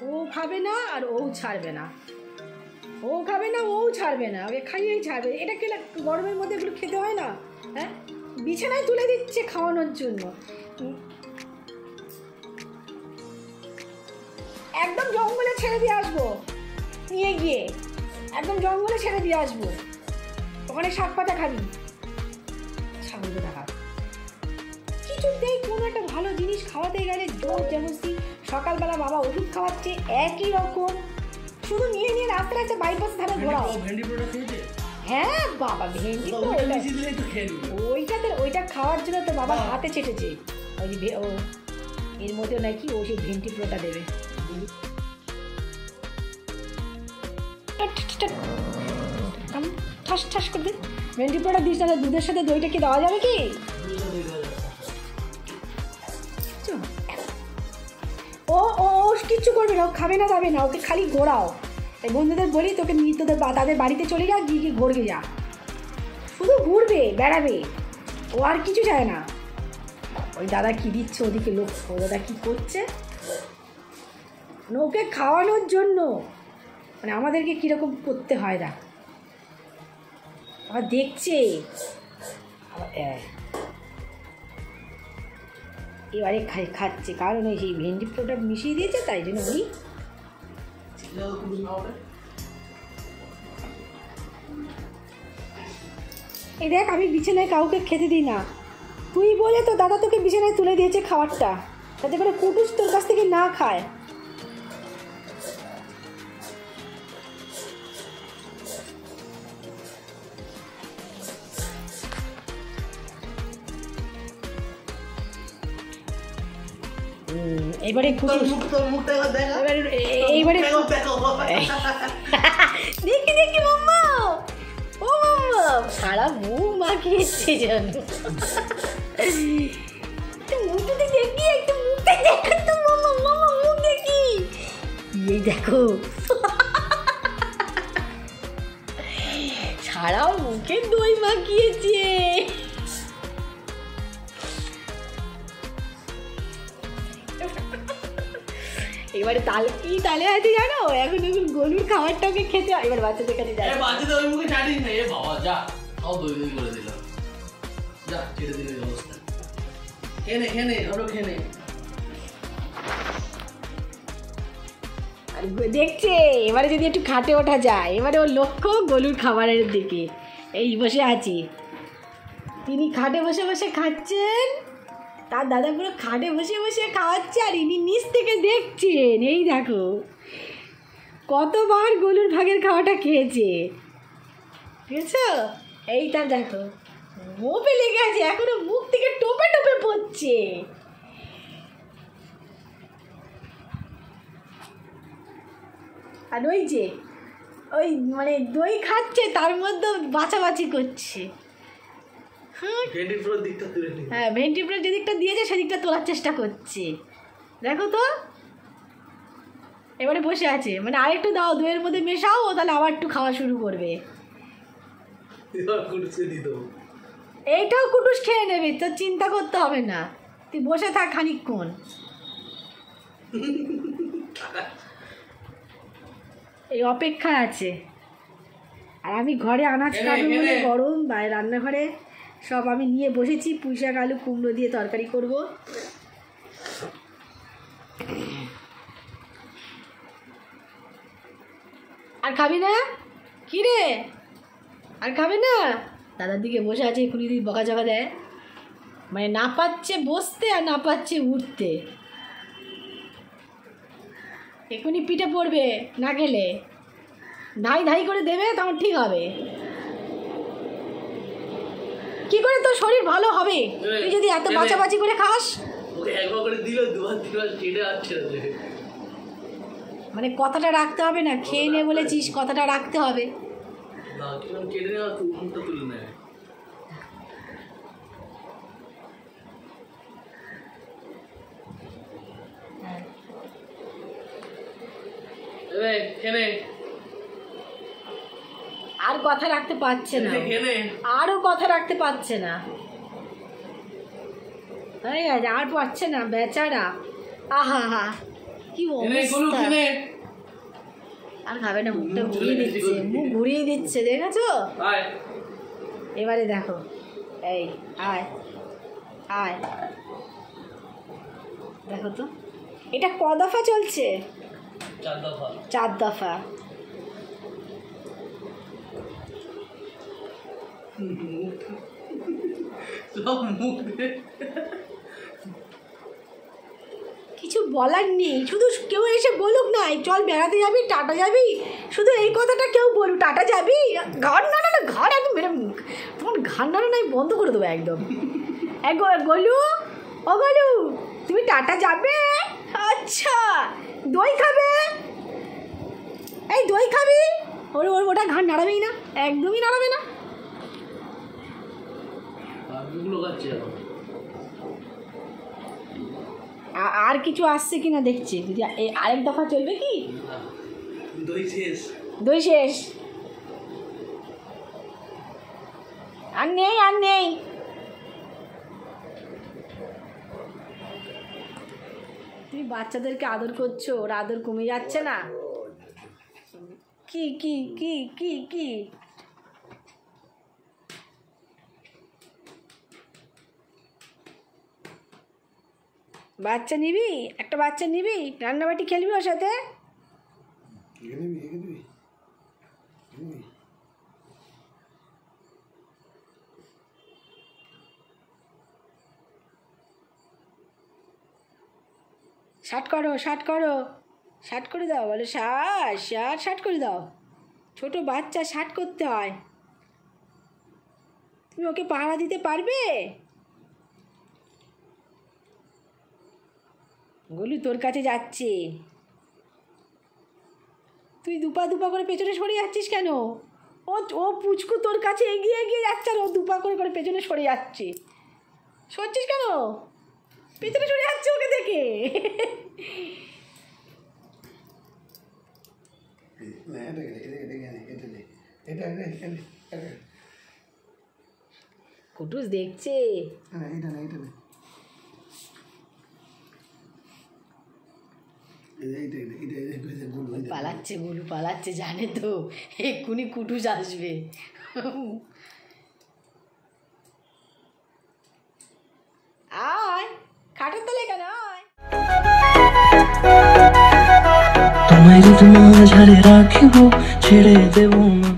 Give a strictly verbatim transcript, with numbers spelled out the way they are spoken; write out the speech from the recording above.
ও খাবে না আর ও ছাড়বে না, ও খাবে না ও ছাড়বে না, ওকে খাইয়েই ছাড়বে। এটা কি গরমের মধ্যে এগুলো খেতে হয় না? হ্যাঁ, বিছানায় তুলে দিচ্ছে খাওয়ানোর জন্য। একদম জঙ্গলে ছেড়ে দিয়ে আসবো, নিয়ে গিয়ে একদম জঙ্গলে ছেড়ে দিয়ে আসবো, ওখানে শাক পাতা খাবি। ছাগল দেখা কিছুতেই কোনো একটা ভালো জিনিস খাওয়াতে গেলে জোর জবরদস্তি। সকালবেলা বাবা ওষুধ খাওয়াচ্ছে একই রকম, শুধু নিয়ে নিয়ে রাস্তা রাস্তা বাইপাস ধারে ঘোরাও। হ্যাঁ বাবা, ভেন্ডি তো ওইটাতে ওইটা খাওয়ার জন্য তো বাবা হাতে চেটেছে। ওই যে ও এর মধ্যে নাকি ও সেই ভেন্ডি পুরোটা দেবে। ঠাস ঠাস করে দে ভেন্ডি পুরোটা দিস না। দুধের সাথে দইটা কি দেওয়া যাবে কি? ও ও কিচ্ছু করবে না, ও খাবে না দাবে না, ওকে খালি ঘোরাও। তাই বন্ধুদের বলি তোকে নিয়ে তোদের তাদের বাড়িতে চলে যা, গিয়ে গিয়ে ঘুরবে যা, শুধু ঘুরবে বেড়াবে, ও আর কিছু চায় না। ওই দাদা কি দিচ্ছে ওদিকে লোক, ও দাদা কি করছে ওকে খাওয়ানোর জন্য, মানে আমাদেরকে কীরকম করতে হয় না। আবার দেখছে এবারে খাই খাচ্ছে, কারণ ওই সেই ভেন্ডি প্রোডাক্ট মিশিয়ে দিয়েছে, তাই জন্য উনি এই দেখ আমি বিছানায় কাউকে খেতে দিই না, তুই বলে তো দাদা তোকে বিছানায় তুলে দিয়েছে খাবারটা, যাতে করে কুটুস তোর কাছ থেকে না খায়। এইবারে এইবারে দেখি দেখি মাম্মা, ও মাম্মা সারা মুখ মাখিয়েছে জানো। মুখটা দেখি একটু, মুখটা দেখো তো মাম্মা, মাম্মা মুখ দেখি, এই দেখো সারা মুখে দই মাখিয়েছে। এবারে তালে কি তালে আছে জানো, এখন এখন গরুর খাবারটাকে খেতে হয়। এবার বাচ্চাদের কাছে যায়, বাচ্চাদের ওই মুখে ছাড়িস না। এ বাবা যা খাও, দই দই করে দিলাম, যা ছেড়ে দিলে অবস্থা। খেয়ে নে খেয়ে নে ওটা খেয়ে নে। আর দেখছে এবারে যদি একটু খাটে ওঠা যায়, এবারে ওর লক্ষ্য গরুর খাবারের দিকে। এই বসে আছি, তিনি খাটে বসে বসে খাচ্ছেন, তার দাদা পুরো খাটে বসে বসে খাওয়াচ্ছে, আর ইনি নিচ থেকে দেখছেন। এই দেখো কতবার গরুর ভাগের খাওয়াটা খেয়েছে, বুঝেছো? এইটা দেখো মুখে লেগে আছে, এখনো মুখ থেকে টোপে টোপে পড়ছে। আর ওই যে ওই মানে দই খাচ্ছে, তার মধ্যে বাছাবাছি করছে। হ্যাঁ ভেন্ডি পুরো যেদিকটা দিয়েছে সেদিকটা তোলার চেষ্টা করছে, দেখো তো। এবারে বসে আছে, মানে আরেকটু দাও দইয়ের মধ্যে মেশাও, ও তাহলে আবার একটু খাওয়া শুরু করবে। এইটাও কুটুস খেয়ে নেবে, তোর চিন্তা করতে হবে না, তুই বসে থাক খানিকক্ষণ। এই অপেক্ষা আছে। আর আমি ঘরে আনাজ কাটবো বলে গরম, বাইরে রান্নাঘরে সব আমি নিয়ে বসেছি, পুঁই শাক আলু কুমড়ো দিয়ে তরকারি করব। আর খাবি না? কি রে আর খাবে না? দাদার দিকে বসে আছে, এখনই যদি বকা জকা দেয়, মানে না পাচ্ছে বসতে আর না পাচ্ছে উঠতে। এখনই পিঠে পড়বে না খেলে, ধাই ধাই করে দেবে, তখন ঠিক হবে। কি করে তোর শরীর ভালো হবে তুই যদি এত বাঁচাবাচি করে খাস? মানে কথাটা রাখতে হবে না, খেয়ে নে বলেছিস, কথাটা রাখতে হবে। আর কথা রাখতে পারছে না, আরও কথা রাখতে পারছে না, হয়ে গেছে আর পারছে না বেচারা। আহা হা কি এনে গোলু অবস্থা কেনে আর খাবে না মুখটা ঘুরিয়ে দিচ্ছে মুখ ঘুরিয়ে দিচ্ছে দেখেছো আয় এবারে দেখো এই আয় আয় দেখো তো এটা ক দফা চলছে চার দফা চার দফা সব মুখ দিয়ে কিছু বলার নেই শুধু কেউ এসে বলুক না চল বেড়াতে যাবি টাটা যাবি শুধু এই কথাটা কেউ বলুক টাটা যাবি ঘর না না ঘর একদম মেরে তোমার ঘর না না বন্ধ করে দেবো একদম এক গলু ও গলু তুমি টাটা যাবে আচ্ছা দই খাবে এই দই খাবি ওর ওর ওটা ঘাড় নাড়াবেই না একদমই নাড়াবে না বাবুগুলো খাচ্ছে এখন আর কিছু আসছে কিনা দেখছি যদি আরেক দফা চলবে কি দই শেষ দই শেষ আর নেই আর নেই তুমি বাচ্চাদেরকে আদর করছো ওর আদর কমে যাচ্ছে না কি কি কি কি কি বাচ্চা নিবি একটা বাচ্চা নিবি রান্নাবাটি খেলবি ওর সাথে শার্ট করো শার্ট করো শার্ট করে দাও বলে শার্ট শার্ট শার্ট করে দাও ছোটো বাচ্চা শার্ট করতে হয় তুমি ওকে পাহারা দিতে পারবে গলু তোর কাছে যাচ্ছে তুই দুপা দুপা করে পেছনে সরে যাচ্ছিস কেন ও ও পুচকু তোর কাছে এগিয়ে এগিয়ে যাচ্ছে আর ও দুপা করে করে পেছনে সরে যাচ্ছে সরছিস কেন পেছনে সরে যাচ্ছে ওকে দেখে কুটুস দেখছে পালাচ্ছে গুলু পালাচ্ছে জানে তো এক্ষুনি কুটুস আসবে আয় খাটের তলে কেন আয় তোমায় যদি মাঝারে রাখিব ছেড়ে দেব না।